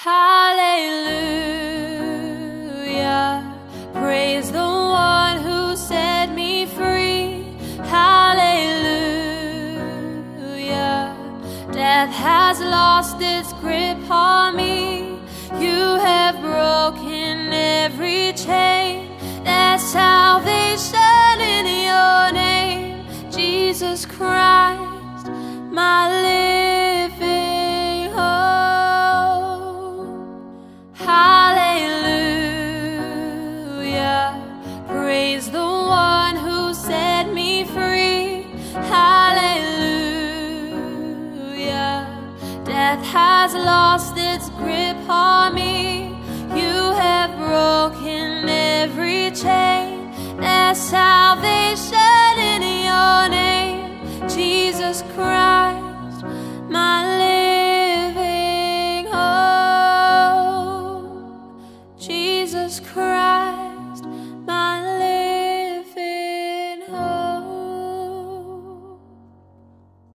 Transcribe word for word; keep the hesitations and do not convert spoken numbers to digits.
Hallelujah, praise the one who set me free. Hallelujah, death has lost its grip on me. You have broken every chain. There's salvation in your name, Jesus Christ, my living hope. Hallelujah, praise the one who set me free. Hallelujah, death has lost its grip on me. You have broken every chain. There's salvation in your name, Jesus Christ, my living hope. Jesus Christ.